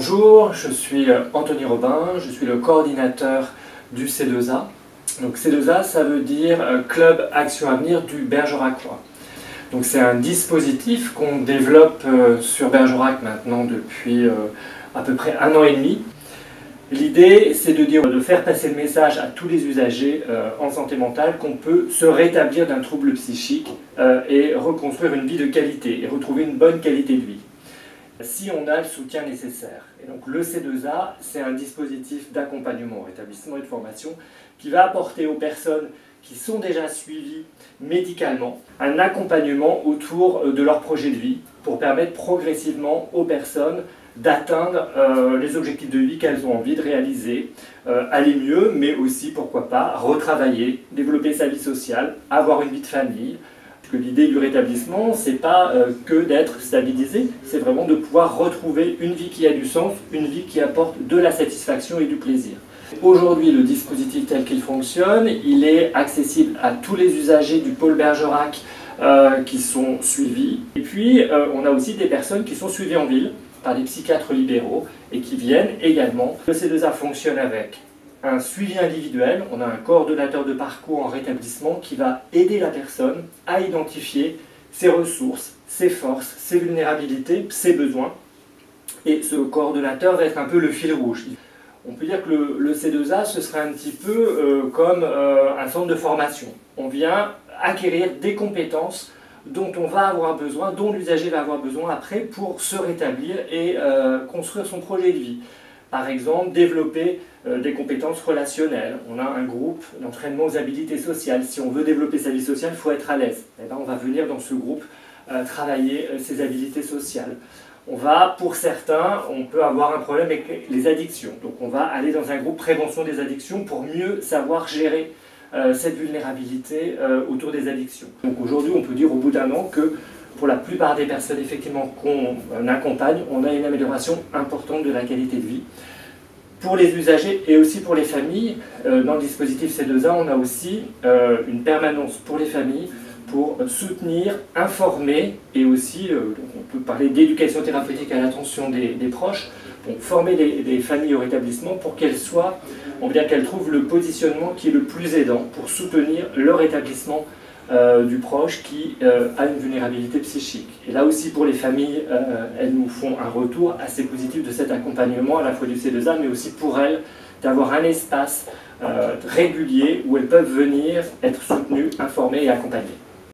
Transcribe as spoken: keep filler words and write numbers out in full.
Bonjour, je suis Anthony Robin, je suis le coordinateur du C deux A. Donc C deux A, ça veut dire Club Action Avenir du Bergeracois. Donc c'est un dispositif qu'on développe sur Bergerac maintenant depuis à peu près un an et demi. L'idée, c'est de dire, de faire passer le message à tous les usagers euh, en santé mentale qu'on peut se rétablir d'un trouble psychique euh, et reconstruire une vie de qualité et retrouver une bonne qualité de vie, si on a le soutien nécessaire. Et donc le C deux A, c'est un dispositif d'accompagnement au rétablissement et de formation qui va apporter aux personnes qui sont déjà suivies médicalement un accompagnement autour de leur projet de vie pour permettre progressivement aux personnes d'atteindre euh, les objectifs de vie qu'elles ont envie de réaliser, euh, aller mieux, mais aussi, pourquoi pas, retravailler, développer sa vie sociale, avoir une vie de famille. Parce que l'idée du rétablissement, c'est pas euh, que d'être stabilisé, c'est vraiment de pouvoir retrouver une vie qui a du sens, une vie qui apporte de la satisfaction et du plaisir. Aujourd'hui, le dispositif tel qu'il fonctionne, il est accessible à tous les usagers du pôle Bergerac euh, qui sont suivis. Et puis, euh, on a aussi des personnes qui sont suivies en ville, par des psychiatres libéraux et qui viennent également. Le C deux A fonctionne avec un suivi individuel, on a un coordonnateur de parcours en rétablissement qui va aider la personne à identifier ses ressources, ses forces, ses vulnérabilités, ses besoins, et ce coordonnateur va être un peu le fil rouge. On peut dire que le, le C deux A, ce serait un petit peu euh, comme euh, un centre de formation. On vient acquérir des compétences dont on va avoir besoin, dont l'usager va avoir besoin après pour se rétablir et euh, construire son projet de vie. Par exemple, développer euh, des compétences relationnelles. On a un groupe d'entraînement aux habilités sociales. Si on veut développer sa vie sociale, il faut être à l'aise. Et là, on va venir dans ce groupe euh, travailler euh, ses habilités sociales. On va, pour certains, on peut avoir un problème avec les addictions. Donc on va aller dans un groupe prévention des addictions pour mieux savoir gérer Euh, cette vulnérabilité euh, autour des addictions. Donc aujourd'hui, on peut dire au bout d'un an que pour la plupart des personnes effectivement qu'on euh, accompagne, on a une amélioration importante de la qualité de vie. Pour les usagers et aussi pour les familles, euh, dans le dispositif C deux A, on a aussi euh, une permanence pour les familles pour euh, soutenir, informer et aussi, euh, donc on peut parler d'éducation thérapeutique à l'attention des, des proches, donc former les, les familles au rétablissement pour qu'elles soient, on veut dire qu'elles trouvent le positionnement qui est le plus aidant pour soutenir le rétablissement euh, du proche qui euh, a une vulnérabilité psychique. Et là aussi pour les familles, euh, elles nous font un retour assez positif de cet accompagnement à la fois du C deux A, mais aussi pour elles d'avoir un espace euh, régulier où elles peuvent venir être soutenues, informées et accompagnées.